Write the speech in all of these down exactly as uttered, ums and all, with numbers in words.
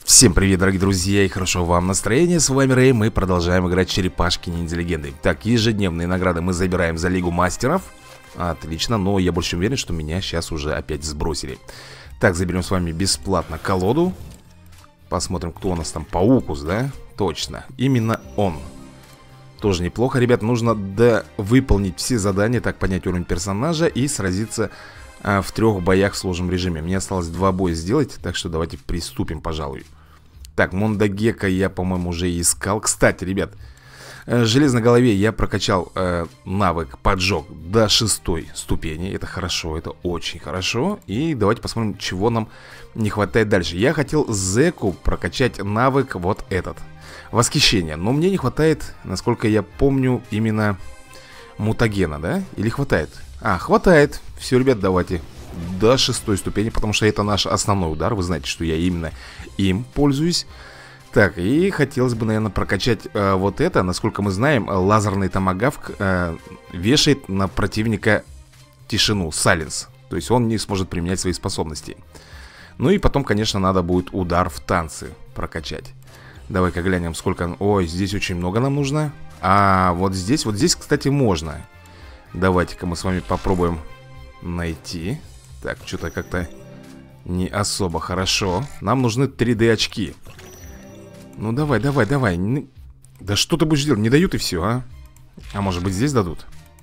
Всем привет, дорогие друзья, и хорошо вам настроение. С вами Рэй, мы продолжаем играть черепашки ниндзя легенды. Так, ежедневные награды мы забираем за Лигу Мастеров. Отлично, но я больше уверен, что меня сейчас уже опять сбросили. Так, заберем с вами бесплатно колоду. Посмотрим, кто у нас там. Паукус, да? Точно, именно он. Тоже неплохо, ребят, нужно да, выполнить все задания. Так, поднять уровень персонажа и сразиться а, в трех боях в сложном режиме. Мне осталось два боя сделать, так что давайте приступим, пожалуй. Так, Мондагека я, по-моему, уже искал. Кстати, ребят, э, железной голове я прокачал э, навык поджог до шестой ступени. Это хорошо, это очень хорошо. И давайте посмотрим, чего нам не хватает дальше. Я хотел Зеку прокачать навык вот этот. Восхищение. Но мне не хватает, насколько я помню, именно мутагена, да? Или хватает? А, хватает. Все, ребят, давайте до шестой ступени, потому что это наш основной удар. Вы знаете, что я именно им пользуюсь. Так, и хотелось бы, наверное, прокачать э, вот это. Насколько мы знаем, лазерный томагавк э, вешает на противника тишину, сайленс. То есть он не сможет применять свои способности. Ну и потом, конечно, надо будет удар в танцы прокачать. Давай-ка глянем, сколько... Ой, здесь очень много нам нужно. А вот здесь, вот здесь, кстати, можно. Давайте-ка мы с вами попробуем найти. Так, что-то как-то не особо хорошо. Нам нужны три дэ очки. Ну давай, давай, давай. Да что ты будешь делать? Не дают и все, а? А может быть здесь дадут?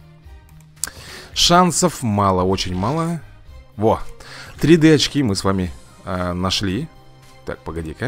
Шансов мало, очень мало. Во, три дэ очки мы с вами а, нашли. Так, погоди-ка.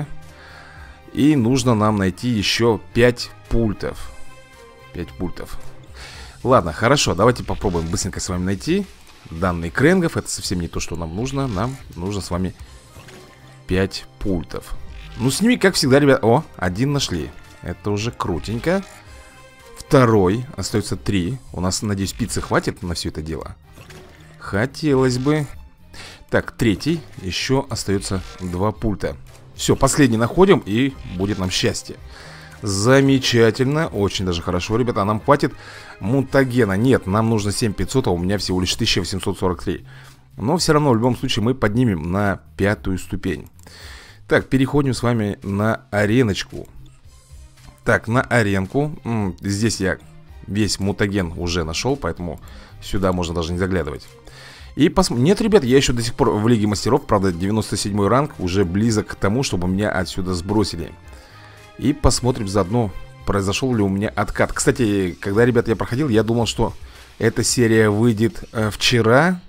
И нужно нам найти еще пять пультов. пять пультов. Ладно, хорошо, давайте попробуем быстренько с вами найти данные кренгов. Это совсем не то, что нам нужно. Нам нужно с вами пять пультов. Ну, с ними, как всегда, ребят... О, один нашли. Это уже крутенько. Второй, остается три. У нас, надеюсь, пиццы хватит на все это дело. Хотелось бы. Так, третий. Еще остается два пульта. Все, последний находим, и будет нам счастье. Замечательно, очень даже хорошо, ребята. Нам хватит мутагена. Нет, нам нужно семь тысяч пятьсот, а у меня всего лишь тысяча восемьсот сорок три. Но все равно, в любом случае, мы поднимем на пятую ступень. Так, переходим с вами на ареночку. Так, на аренку. М-м, здесь я весь мутаген уже нашел, поэтому сюда можно даже не заглядывать. И пос... Нет, ребят, я еще до сих пор в Лиге Мастеров. Правда, девяносто седьмой ранг, уже близок к тому, чтобы меня отсюда сбросили. И посмотрим заодно, произошел ли у меня откат. Кстати, когда, ребят, я проходил, я думал, что эта серия выйдет э, вчера,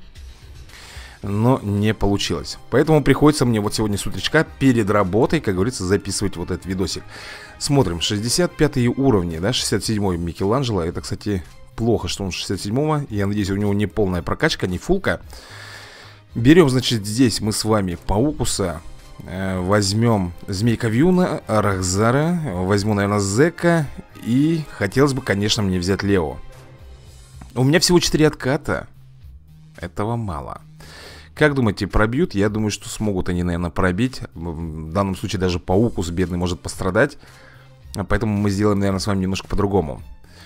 но не получилось. Поэтому приходится мне вот сегодня с утречка перед работой, как говорится, записывать вот этот видосик. Смотрим, шестьдесят пятые уровни, да, шестьдесят седьмой Микеланджело. Это, кстати, плохо, что он шестьдесят седьмого. Я надеюсь, у него не полная прокачка, не фулка. Берем, значит, здесь мы с вами Паукуса. Возьмем Змейка Вьюна, Рахзара. Возьму, наверное, Зека. И хотелось бы, конечно, мне взять Лео. У меня всего четыре отката. Этого мало. Как думаете, пробьют? Я думаю, что смогут они, наверное, пробить. В данном случае даже Паукус бедный может пострадать. Поэтому мы сделаем, наверное, с вами немножко по-другому.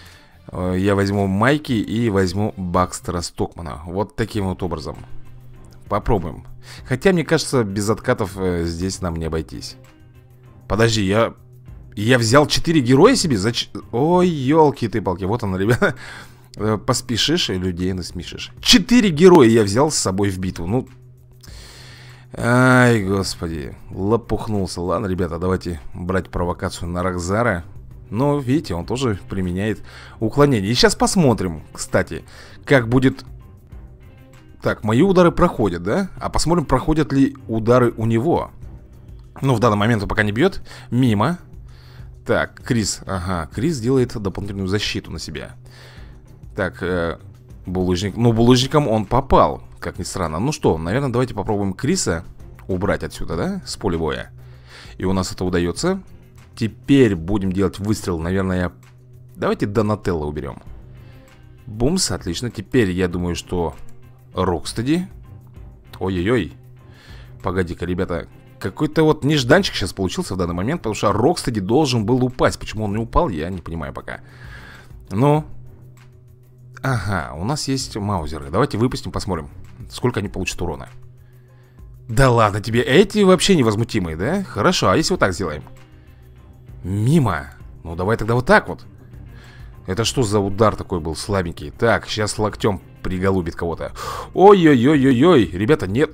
Я возьму Майки и возьму Бакстера Стокмана. Вот таким вот образом. Попробуем. Хотя, мне кажется, без откатов э, здесь нам не обойтись. Подожди, я... Я взял четыре героя себе? Зач... Ой, елки ты палки. Вот он, ребята. Поспешишь и людей насмешишь. Четыре героя я взял с собой в битву. Ну... Ай, господи. Лопухнулся. Ладно, ребята, давайте брать провокацию на Рахзара. Но, видите, он тоже применяет уклонение. И сейчас посмотрим, кстати, как будет... Так, мои удары проходят, да? А посмотрим, проходят ли удары у него. Ну, в данный момент он пока не бьет. Мимо. Так, Крис, ага, Крис делает дополнительную защиту на себя. Так, э, булыжник. Ну, булыжником он попал, как ни странно. Ну что, наверное, давайте попробуем Криса убрать отсюда, да? С поля боя. И у нас это удается. Теперь будем делать выстрел, наверное. Давайте Донателло уберем. Бумс, отлично. Теперь я думаю, что Рокстеди. Ой-ой-ой. Погоди-ка, ребята. Какой-то вот нежданчик сейчас получился в данный момент, потому что Рокстеди должен был упасть. Почему он не упал, я не понимаю пока. Ну. Ага, у нас есть маузеры. Давайте выпустим, посмотрим, сколько они получат урона. Да ладно тебе, эти вообще невозмутимые, да? Хорошо, а если вот так сделаем? Мимо. Ну давай тогда вот так вот. Это что за удар такой был слабенький? Так, сейчас локтем приголубит кого-то. Ой-ой-ой-ой-ой. Ребята, нет.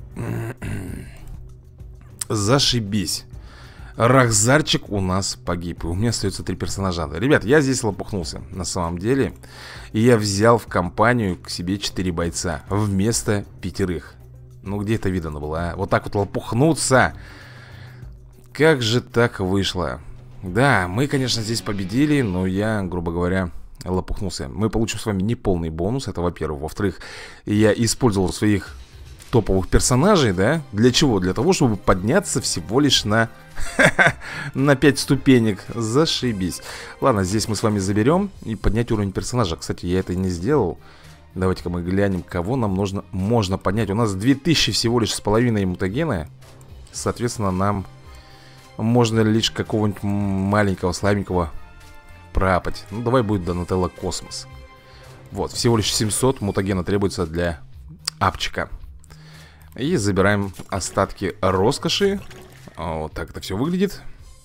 Зашибись. Рахзарчик у нас погиб. И у меня остается три персонажа. Ребят, я здесь лопухнулся, на самом деле. И я взял в компанию к себе четыре бойца вместо пятерых. Ну где это видно было, а? Вот так вот лопухнуться. Как же так вышло? Да, мы, конечно, здесь победили, но я, грубо говоря, лопухнулся. Мы получим с вами неполный бонус, это во-первых. Во-вторых, я использовал своих топовых персонажей, да? Для чего? Для того, чтобы подняться всего лишь на на пять ступенек. Зашибись. Ладно, здесь мы с вами заберем и поднять уровень персонажа. Кстати, я это не сделал. Давайте-ка мы глянем, кого нам нужно можно поднять. У нас две тысячи всего лишь с половиной мутагена. Соответственно, нам можно лишь какого-нибудь маленького, слабенького проапать. Ну, давай будет Донателло Космос. Вот, всего лишь семьсот мутагена требуется для апчика. И забираем остатки роскоши. Вот так это все выглядит.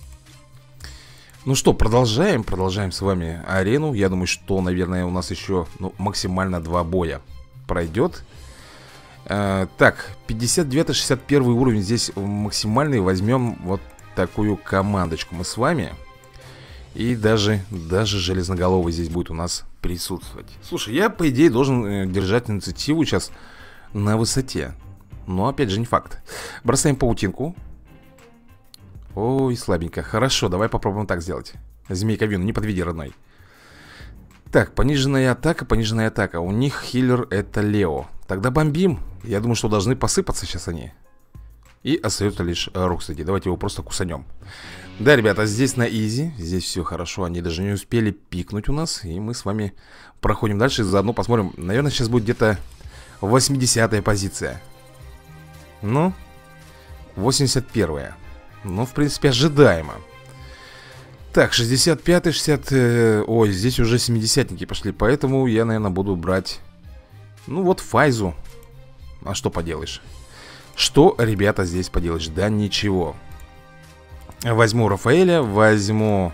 Ну что, продолжаем, продолжаем с вами арену. Я думаю, что, наверное, у нас еще ну, максимально два боя пройдет. э, Так, пятьдесят девятый шестьдесят первый уровень здесь максимальный. Возьмем вот такую командочку мы с вами. И даже, даже железноголовый здесь будет у нас присутствовать. Слушай, я, по идее, должен э, держать инициативу сейчас на высоте. Но, опять же, не факт. Бросаем паутинку. Ой, слабенько. Хорошо, давай попробуем так сделать. Змейка Вину, не подведи, родной. Так, пониженная атака, пониженная атака. У них хиллер это Лео. Тогда бомбим. Я думаю, что должны посыпаться сейчас они. И остается лишь Рокстеди. Давайте его просто кусанем. Да, ребята, здесь на изи. Здесь все хорошо. Они даже не успели пикнуть у нас. И мы с вами проходим дальше. Заодно посмотрим. Наверное, сейчас будет где-то восьмидесятая позиция. Ну, восемьдесят первая. Ну, в принципе, ожидаемо. Так, шестьдесят пятый, шестьдесят... Э, ой, здесь уже семидесятники пошли. Поэтому я, наверное, буду брать... Ну, вот Файзу. А что поделаешь? Что, ребята, здесь поделаешь? Да ничего. Возьму Рафаэля, возьму...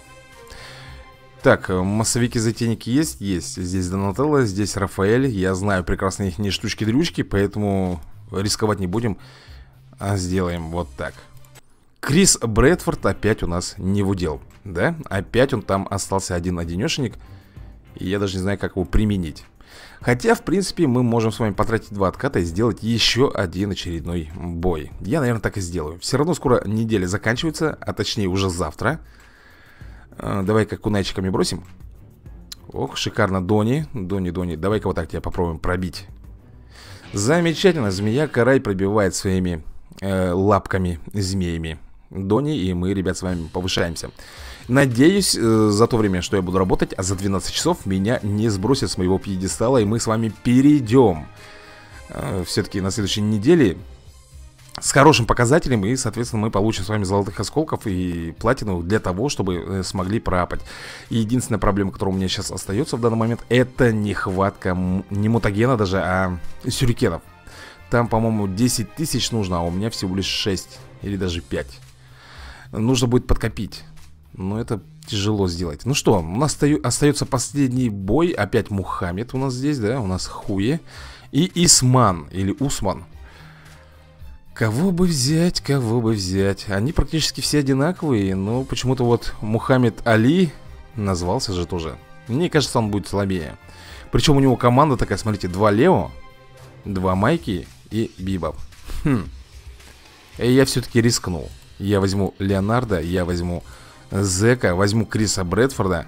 Так, массовики-затейники есть? Есть. Здесь Донателло, здесь Рафаэль. Я знаю прекрасно их не штучки-дрючки, поэтому рисковать не будем. А сделаем вот так. Крис Брэдфорд опять у нас не в удел, да? Опять он там остался один-одинешенек. И я даже не знаю, как его применить. Хотя, в принципе, мы можем с вами потратить два отката и сделать еще один очередной бой. Я, наверное, так и сделаю. Все равно скоро неделя заканчивается, а точнее уже завтра. а, Давай-ка кунайчиками бросим. Ох, шикарно, Дони. Дони, Дони, давай-ка вот так тебя попробуем пробить. Замечательно, змея-карай пробивает своими э, лапками, змеями Дони, и мы, ребят, с вами повышаемся. Надеюсь, э, за то время, что я буду работать, а за двенадцать часов меня не сбросят с моего пьедестала, и мы с вами перейдем э, все-таки на следующей неделе с хорошим показателем, и, соответственно, мы получим с вами золотых осколков и платину для того, чтобы э, смогли проапать. И единственная проблема, которая у меня сейчас остается в данный момент, это нехватка не мутагена даже, а сюрикенов. Там, по-моему, десять тысяч нужно, а у меня всего лишь шесть или даже пять. Нужно будет подкопить. Но это тяжело сделать. Ну что, у нас остается последний бой. Опять Мухаммед у нас здесь, да? У нас Хуе и Исман, или Усман. Кого бы взять, кого бы взять? Они практически все одинаковые. Но почему-то вот Мухаммед Али назвался же тоже. Мне кажется, он будет слабее. Причем у него команда такая, смотрите, два Лео, два Майки и Бибоп. Хм. И я все-таки рискнул. Я возьму Леонардо, я возьму Зека, возьму Криса Брэдфорда.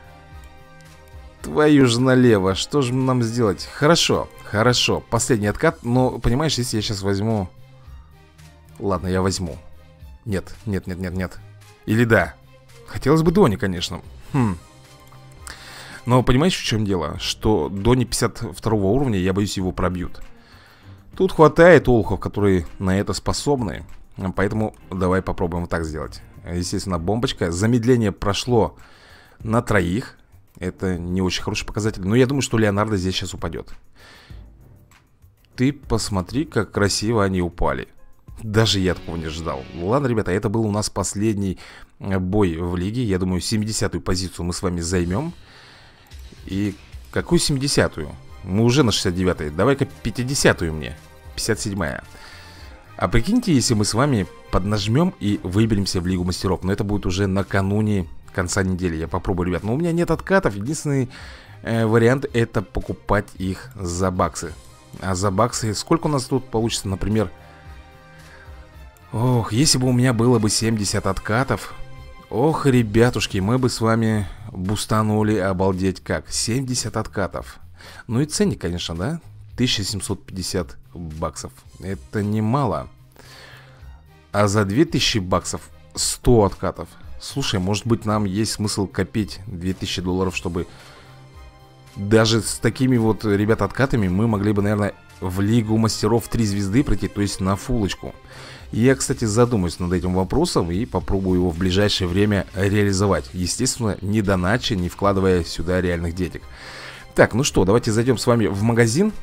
Твою же налево, что же нам сделать? Хорошо, хорошо, последний откат. Но, понимаешь, если я сейчас возьму... Ладно, я возьму. Нет, нет, нет, нет, нет. Или да. Хотелось бы Дони, конечно. Хм. Но понимаешь, в чем дело? Что Дони пятьдесят второго уровня, я боюсь, его пробьют. Тут хватает олухов, которые на это способны. Поэтому давай попробуем вот так сделать. Естественно, бомбочка. Замедление прошло на троих. Это не очень хороший показатель. Но я думаю, что Леонардо здесь сейчас упадет. ты посмотри, как красиво они упали. Даже я такого не ждал. Ладно, ребята, это был у нас последний бой в лиге. Я думаю, семидесятую позицию мы с вами займем. И какую семидесятую? Мы уже на шестьдесят девятой. Давай-ка пятидесятую мне. пятьдесят седьмая. А прикиньте, если мы с вами поднажмем и выберемся в Лигу Мастеров. Но это будет уже накануне конца недели. Я попробую, ребят. Но у меня нет откатов. Единственный э, вариант — это покупать их за баксы. А за баксы сколько у нас тут получится, например? Ох, если бы у меня было бы семьдесят откатов. Ох, ребятушки, мы бы с вами бустанули, обалдеть как. семьдесят откатов. Ну и ценник, конечно, да? тысяча семьсот пятьдесят баксов. Это немало. А за две тысячи баксов сто откатов. Слушай, может быть, нам есть смысл копить две тысячи долларов, чтобы даже с такими вот, ребят, откатами мы могли бы, наверное, в Лигу Мастеров три звезды пройти, то есть на фулочку. Я, кстати, задумаюсь над этим вопросом и попробую его в ближайшее время реализовать. Естественно, не донача, не вкладывая сюда реальных денег. Так, ну что, давайте зайдем с вами в магазин.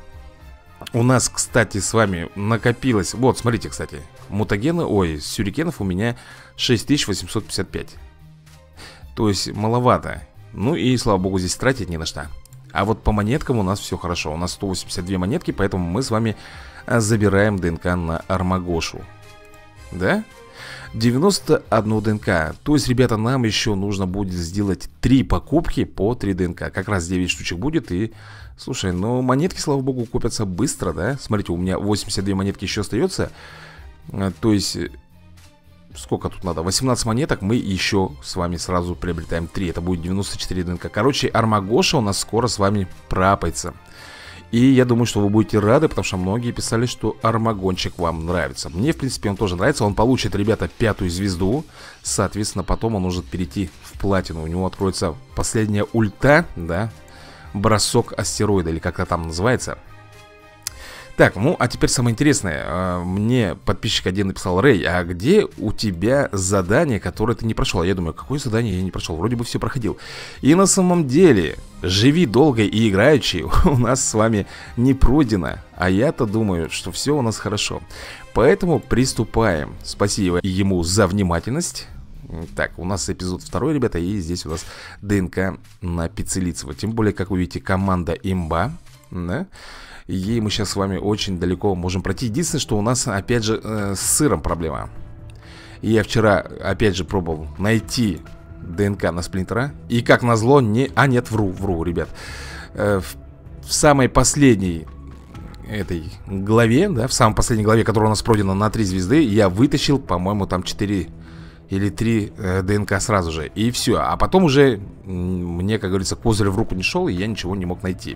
У нас, кстати, с вами накопилось... Вот, смотрите, кстати, мутагены, ой, сюрикенов у меня шесть тысяч восемьсот пятьдесят пять. То есть маловато. Ну и, слава богу, здесь тратить не на что. А вот по монеткам у нас все хорошо. У нас сто восемьдесят две монетки, поэтому мы с вами забираем ДНК на Армагошу. Да? девяносто одна ДНК. То есть, ребята, нам еще нужно будет сделать три покупки по три ДНК. Как раз девять штучек будет. И, слушай, ну монетки, слава богу, купятся быстро, да? Смотрите, у меня восемьдесят две монетки еще остается. То есть, сколько тут надо? восемнадцать монеток. Мы еще с вами сразу приобретаем три. Это будет девяносто четыре ДНК. Короче, Армагоша у нас скоро с вами прапается. И я думаю, что вы будете рады, потому что многие писали, что Армагончик вам нравится. Мне, в принципе, он тоже нравится. Он получит, ребята, пятую звезду. Соответственно, потом он может перейти в платину. У него откроется последняя ульта, да, бросок астероида, или как-то там называется. Так, ну, а теперь самое интересное. Мне подписчик один написал: Рэй, а где у тебя задание, которое ты не прошел? А я думаю, какое задание я не прошел? Вроде бы все проходил. И на самом деле, живи долго и играючи у нас с вами не пройдено. А я-то думаю, что все у нас хорошо. Поэтому приступаем. Спасибо ему за внимательность. Так, у нас эпизод второй, ребята. И здесь у нас ДНК на Пиццелицева. Тем более, как вы видите, команда имба, да? Ей мы сейчас с вами очень далеко можем пройти. Единственное, что у нас, опять же, э, с сыром проблема. Я вчера, опять же, пробовал найти ДНК на Сплинтера. И как назло, не... А, нет, вру, вру, ребят. э, в, в самой последней этой главе, да, в самой последней главе, которая у нас пройдена на три звезды, я вытащил, по-моему, там четыре или три э, ДНК сразу же. И все. А потом уже мне, как говорится, козырь в руку не шел, и я ничего не мог найти.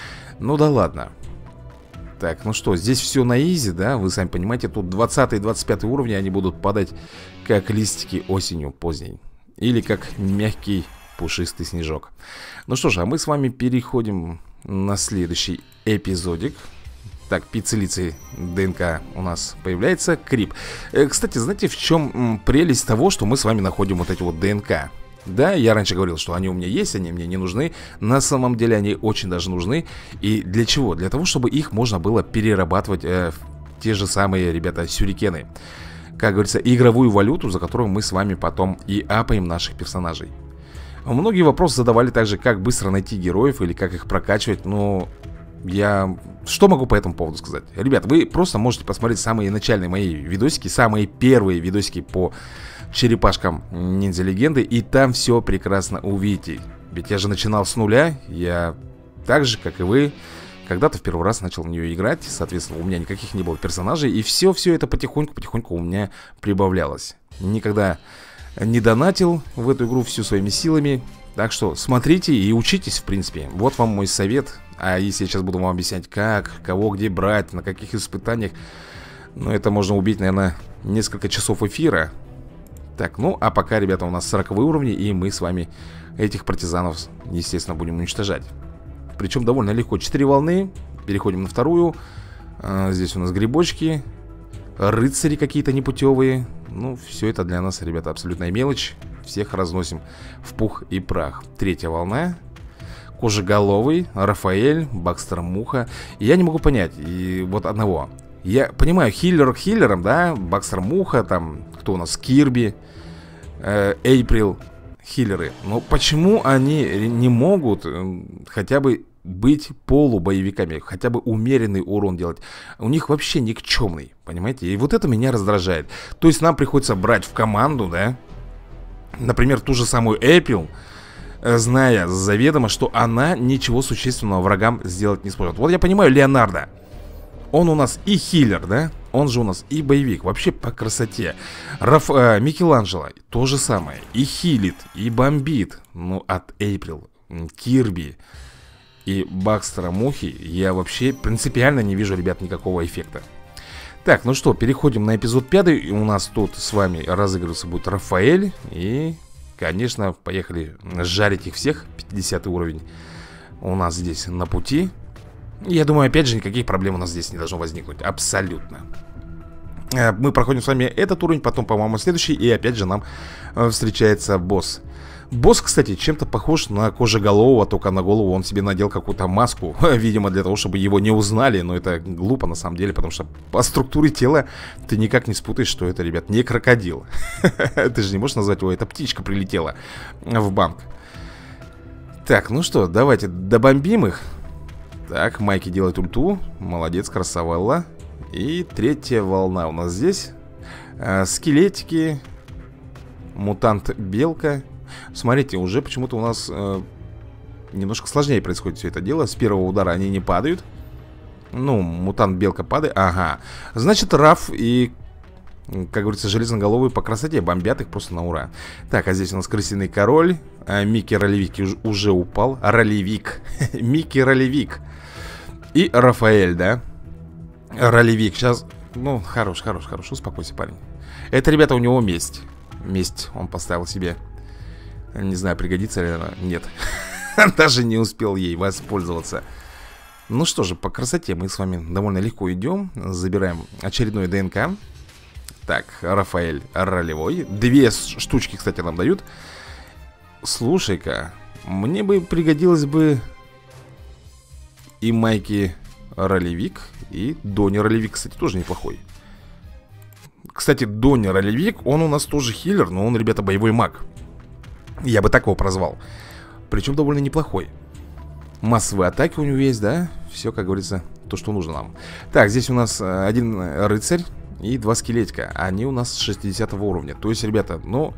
Ну да ладно. Так, ну что, здесь все на изи, да, вы сами понимаете. Тут двадцатый и двадцать пятый уровни, они будут падать как листики осенью поздней. Или как мягкий пушистый снежок. Ну что ж, а мы с вами переходим на следующий эпизодик. Так, Пиццелицей ДНК у нас появляется. Крип. э, Кстати, знаете, в чем прелесть того, что мы с вами находим вот эти вот ДНК? Да, я раньше говорил, что они у меня есть, они мне не нужны. На самом деле они очень даже нужны. И для чего? Для того, чтобы их можно было перерабатывать э, в те же самые, ребята, сюрикены. Как говорится, игровую валюту, за которую мы с вами потом и апаем наших персонажей. Многие вопросы задавали также, как быстро найти героев или как их прокачивать. Но я... Что могу по этому поводу сказать? Ребят, вы просто можете посмотреть самые начальные мои видосики, самые первые видосики по черепашкам Ниндзя Легенды, и там все прекрасно увидите. Ведь я же начинал с нуля. Я так же, как и вы, когда-то в первый раз начал в нее играть. Соответственно, у меня никаких не было персонажей. И все-все это потихоньку-потихоньку у меня прибавлялось. Никогда не донатил в эту игру всю своими силами. Так что смотрите и учитесь, в принципе. Вот вам мой совет. А если я сейчас буду вам объяснять, как, кого где брать, на каких испытаниях, ну, это можно убить, наверное, несколько часов эфира. Так, ну, а пока, ребята, у нас сороковые уровни, и мы с вами этих партизанов, естественно, будем уничтожать. Причем довольно легко. Четыре волны, переходим на вторую. а, Здесь у нас грибочки, рыцари какие-то непутевые. Ну, все это для нас, ребята, абсолютная мелочь. Всех разносим в пух и прах. Третья волна. Кожеголовый, Рафаэль, Бакстер Муха. И я не могу понять, и вот одного. Я понимаю, хиллер к хиллерам, да, Бакстер Муха, там, кто у нас, Кирби, Эйприл, хиллеры. Но почему они не могут э, хотя бы быть полубоевиками, хотя бы умеренный урон делать? У них вообще никчемный, понимаете? И вот это меня раздражает. То есть нам приходится брать в команду, да, например, ту же самую Эйприл, зная заведомо, что она ничего существенного врагам сделать не сможет. Вот я понимаю Леонардо. Он у нас и хиллер, да? Он же у нас и боевик. Вообще по красоте. Раф... э, Микеланджело то же самое. И хилит, и бомбит. Ну, от Эйприл, Кирби и Бакстера Мухи я вообще принципиально не вижу, ребят, никакого эффекта. Так, ну что, переходим на эпизод пятый. У нас тут с вами разыгрываться будет Рафаэль. И, конечно, поехали жарить их всех. пятидесятый уровень у нас здесь на пути. Я думаю, опять же, никаких проблем у нас здесь не должно возникнуть. Абсолютно. Мы проходим с вами этот уровень, потом, по-моему, следующий. И опять же нам встречается босс. Босс, кстати, чем-то похож на Кожеголового, только на голову он себе надел какую-то маску. Видимо, для того, чтобы его не узнали. Но это глупо на самом деле, потому что по структуре тела ты никак не спутаешь, что это, ребят, не крокодил. Ты же не можешь назвать его, эта птичка прилетела в банк. Так, ну что, давайте добомбим их. Так, Майки делает ульту. Молодец, красавелла. И третья волна у нас здесь. а, Скелетики. Мутант-белка. Смотрите, уже почему-то у нас а, немножко сложнее происходит все это дело. С первого удара они не падают. Ну, мутант-белка падает. Ага. Значит, Раф и, как говорится, железноголовые по красоте бомбят их просто на ура. Так, а здесь у нас крысиный король. а, Микки Ролевик уже упал. Ролевик. Микки Ролевик. И Рафаэль, да? Ролевик. Сейчас, ну, хорош, хорош, хорош. Успокойся, парень. Это, ребята, у него месть. Месть он поставил себе. Не знаю, пригодится ли она. Нет. Даже не успел ей воспользоваться. Ну что же, по красоте мы с вами довольно легко идем. Забираем очередной ДНК. Так, Рафаэль ролевой. Две штучки, кстати, нам дают. Слушай-ка, мне бы пригодилось бы и Майки Ролевик, и Дони Ролевик, кстати, тоже неплохой. Кстати, Дони Ролевик, он у нас тоже хиллер, но он, ребята, боевой маг. Я бы так его прозвал. Причем довольно неплохой. Массовые атаки у него есть, да? Все, как говорится, то, что нужно нам. Так, здесь у нас один рыцарь и два скелетика. Они у нас с шестидесятого уровня. То есть, ребята, ну,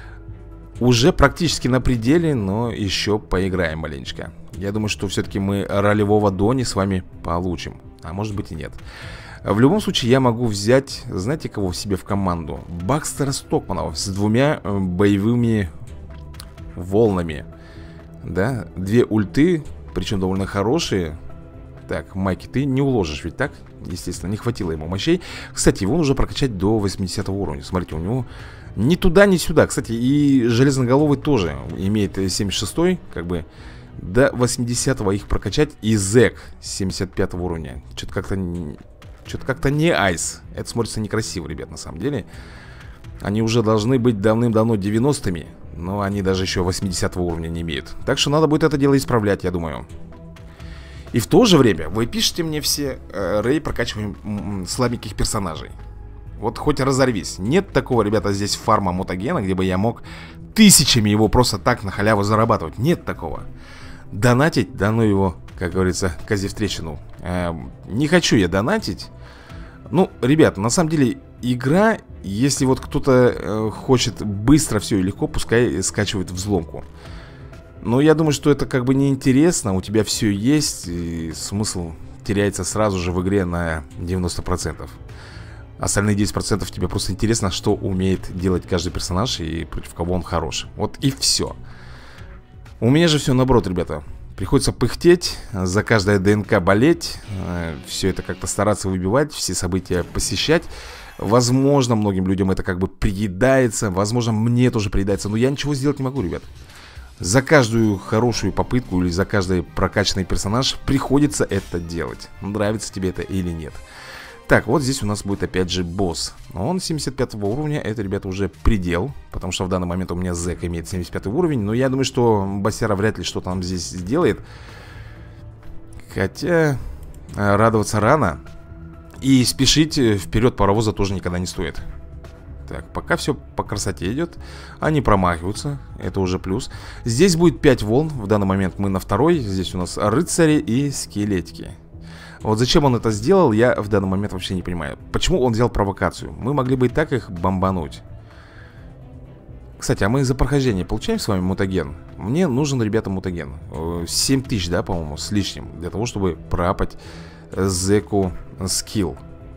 уже практически на пределе, но еще поиграем маленечко. Я думаю, что все-таки мы ролевого Дони с вами получим. А может быть и нет. В любом случае, я могу взять, знаете, кого в себе в команду? Бакстера Стокмана с двумя боевыми волнами. Да, две ульты, причем довольно хорошие. Так, Майки, ты не уложишь ведь, так? Естественно, не хватило ему мощей. Кстати, его нужно прокачать до восьмидесятого уровня. Смотрите, у него ни туда, ни сюда. Кстати, и железноголовый тоже имеет семьдесят шестой, как бы до восьмидесятого их прокачать. И Зек с семьдесят пятого уровня. Что-то как-то Что-то как-то не айс. Это смотрится некрасиво, ребят, на самом деле. Они уже должны быть давным-давно девяностыми, но они даже еще восьмидесятого уровня не имеют. Так что надо будет это дело исправлять, я думаю. И в то же время вы пишете мне все: э, Рэй, прокачиваем слабеньких персонажей. Вот хоть разорвись. Нет такого, ребята, здесь фарма мутагена, где бы я мог тысячами его просто так на халяву зарабатывать. Нет такого. Донатить, да ну его, как говорится, козе в трещину. э, Не хочу я донатить. Ну, ребят, на самом деле игра, если вот кто-то э, хочет быстро все и легко, пускай скачивает взломку. Но я думаю, что это как бы неинтересно. У тебя все есть, и смысл теряется сразу же в игре на девяносто процентов. Остальные десять процентов тебе просто интересно, что умеет делать каждый персонаж и против кого он хорош. Вот и все. У меня же все наоборот, ребята. Приходится пыхтеть, за каждое ДНК болеть, все это как-то стараться выбивать, все события посещать. Возможно, многим людям это как бы приедается, возможно, мне тоже приедается, но я ничего сделать не могу, ребят. За каждую хорошую попытку или за каждый прокачанный персонаж приходится это делать. Нравится тебе это или нет. Так, вот здесь у нас будет опять же босс. Он семьдесят пятого уровня, это, ребята, уже предел. Потому что в данный момент у меня зэк имеет семьдесят пятый уровень. Но я думаю, что Басяра вряд ли что-то нам здесь сделает. Хотя радоваться рано. И спешить вперед паровоза тоже никогда не стоит. Так, пока все по красоте идет. Они промахиваются, это уже плюс. Здесь будет пять волн, в данный момент мы на второй. Здесь у нас рыцари и скелетики. Вот зачем он это сделал, я в данный момент вообще не понимаю. Почему он взял провокацию? Мы могли бы и так их бомбануть. Кстати, а мы за прохождение получаем с вами мутаген? Мне нужен, ребята, мутаген. семь тысяч, да, по-моему, с лишним. Для того, чтобы проапать зэку скилл.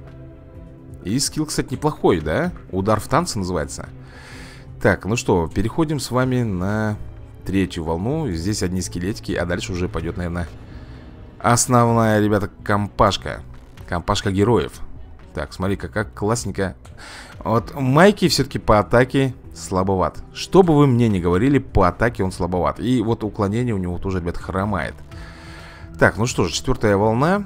И скилл, кстати, неплохой, да? Удар в танце называется. Так, ну что, переходим с вами на третью волну. Здесь одни скелетики, а дальше уже пойдет, наверное, основная, ребята, компашка. Компашка героев. Так, смотри-ка, как классненько. Вот Майки все-таки по атаке слабоват. Что бы вы мне ни говорили, по атаке он слабоват. И вот уклонение у него тоже, ребят, хромает. Так, ну что же, четвертая волна.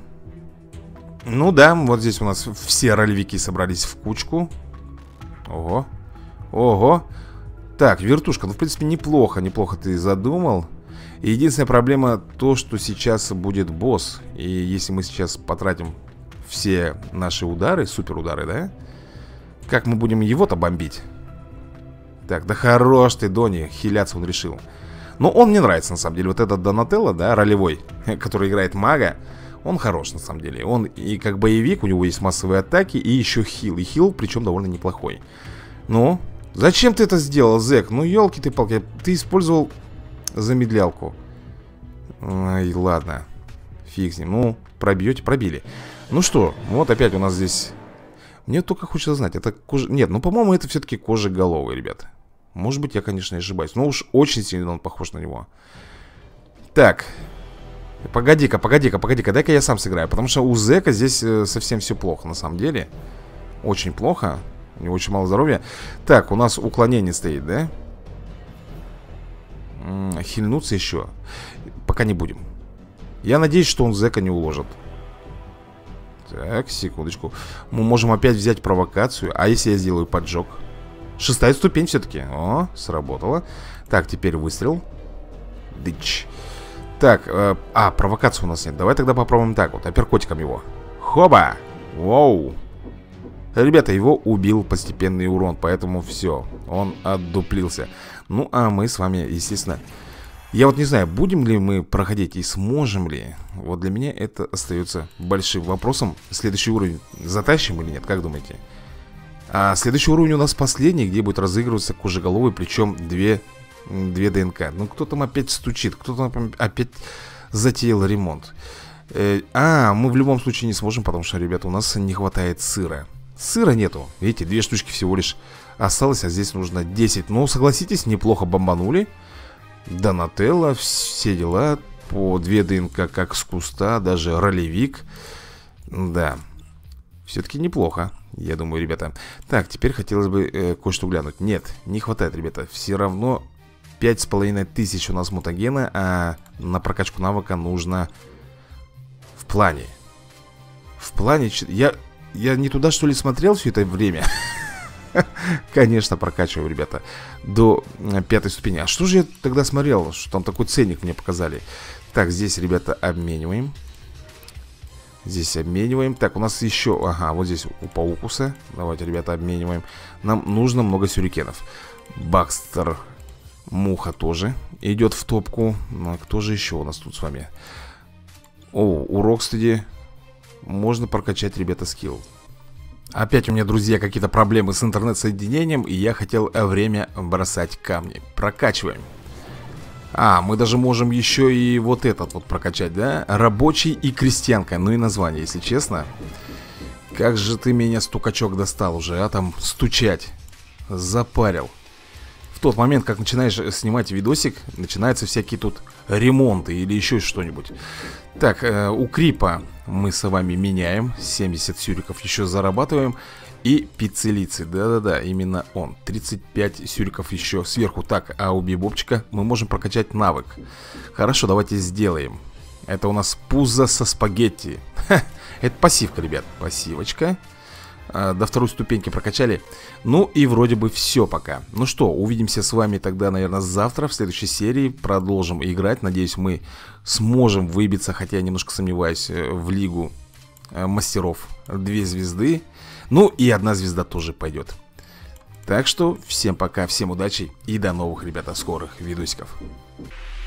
Ну да, вот здесь у нас все ролевики собрались в кучку. Ого. Ого. Так, вертушка, ну в принципе неплохо, неплохо ты задумал. Единственная проблема то, что сейчас будет босс. И если мы сейчас потратим все наши удары, супер удары, да? Как мы будем его-то бомбить? Так, да хорош ты, Дони, хиляться он решил. Но он мне нравится, на самом деле. Вот этот Донателло, да, ролевой, который играет мага, он хорош, на самом деле. Он и как боевик, у него есть массовые атаки, и еще хил. И хил, причем довольно неплохой. Ну, зачем ты это сделал, зэк? Ну, елки ты палки, ты использовал замедлялку. Ай, ладно. Фиг с ним. Ну, пробьете, пробили. Ну что, вот опять у нас здесь... Мне только хочется знать, это кожа... Нет, ну, по-моему, это все-таки кожеголовый, ребят. Может быть, я, конечно, ошибаюсь. Но уж очень сильно он похож на него. Так. Погоди-ка, погоди-ка, погоди-ка. Дай-ка я сам сыграю. Потому что у зэка здесь э, совсем все плохо, на самом деле. Очень плохо. У него очень мало здоровья. Так, у нас уклонение стоит, да? М -м, хильнуться еще. Пока не будем. Я надеюсь, что он зэка не уложит. Так, секундочку. Мы можем опять взять провокацию. А если я сделаю поджог? Шестая ступень все-таки. О, сработало. Так, теперь выстрел. Дыч. Так, э, а, провокации у нас нет. Давай тогда попробуем так вот, апперкотиком его. Хоба! Воу! Ребята, его убил постепенный урон, поэтому все, он отдуплился. Ну, а мы с вами, естественно... Я вот не знаю, будем ли мы проходить и сможем ли. Вот для меня это остается большим вопросом. Следующий уровень затащим или нет, как думаете? А следующий уровень у нас последний, где будет разыгрываться кожеголовый, причем две... Две ДНК. Ну, кто там опять стучит? Кто там опять затеял ремонт? э, А, мы в любом случае не сможем, потому что, ребята, у нас не хватает сыра. Сыра нету. Видите, две штучки всего лишь осталось, а здесь нужно десять. Ну, согласитесь, неплохо бомбанули. Донателло, все дела. По две ДНК как с куста, даже ролевик. Да, все-таки неплохо, я думаю, ребята. Так, теперь хотелось бы э, кое-что глянуть. Нет, не хватает, ребята. Все равно пять с половиной тысяч у нас мутагена, а на прокачку навыка нужно в плане. В плане... Я, я не туда, что ли, смотрел все это время? Конечно, прокачиваю, ребята, до пятой ступени. А что же я тогда смотрел? Что там такой ценник мне показали? Так, здесь, ребята, обмениваем. Здесь обмениваем. Так, у нас еще... Ага, вот здесь у Паукуса. Давайте, ребята, обмениваем. Нам нужно много сюрикенов. Бакстер... Муха тоже идет в топку. Ну, а кто же еще у нас тут с вами? О, у Рокстеди можно прокачать, ребята, скилл. Опять у меня, друзья, какие-то проблемы с интернет-соединением, и я хотел время бросать камни. Прокачиваем. А, мы даже можем еще и вот этот вот прокачать, да? Рабочий и крестьянка. Ну и название, если честно. Как же ты меня, стукачок, достал уже, а там стучать. Запарил. В тот момент, как начинаешь снимать видосик, начинаются всякие тут ремонты или еще что-нибудь. Так, э, у Крипа мы с вами меняем. семьдесят сюриков еще зарабатываем. И пиццелицы, да-да-да, именно он. тридцать пять сюриков еще сверху. Так, а у Бибопчика мы можем прокачать навык. Хорошо, давайте сделаем. Это у нас пузо со спагетти. Ха, это пассивка, ребят, пассивочка. а, До второй ступеньки прокачали. Ну и вроде бы все пока. Ну что, увидимся с вами тогда, наверное, завтра в следующей серии. Продолжим играть. Надеюсь, мы сможем выбиться, хотя я немножко сомневаюсь, в лигу мастеров. Две звезды. Ну и одна звезда тоже пойдет. Так что всем пока, всем удачи и до новых, ребята, скорых видосиков.